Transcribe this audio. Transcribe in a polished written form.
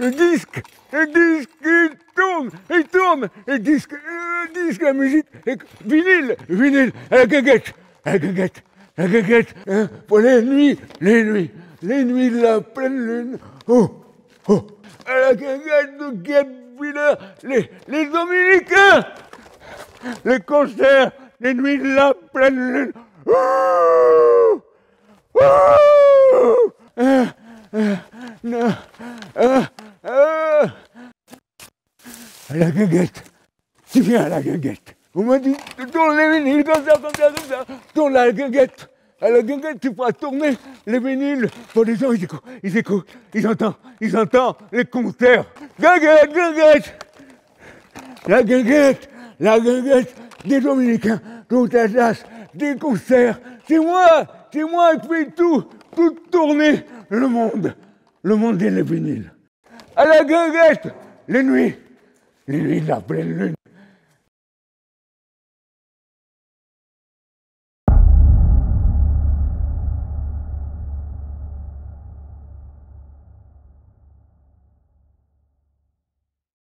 il tourne, le disque, la musique, vinyle, à la guinguette, hein, pour les nuits de la pleine lune, à la guinguette de Guinguette, les Dominicains, les concerts, les nuits de la pleine lune, à la guinguette, tu viens à la guinguette. On m'a dit, tourne les vinyles comme ça, tourne à la guinguette. À la guinguette, tu pourras tourner les vinyles pour les gens, ils écoutent, ils entendent les concerts. Guinguette, la guinguette des Dominicains, de Haute-Alsace, des concerts. C'est moi qui fais tout tourner le monde des vinyles. À la guinguette, les nuits de la pleine lune.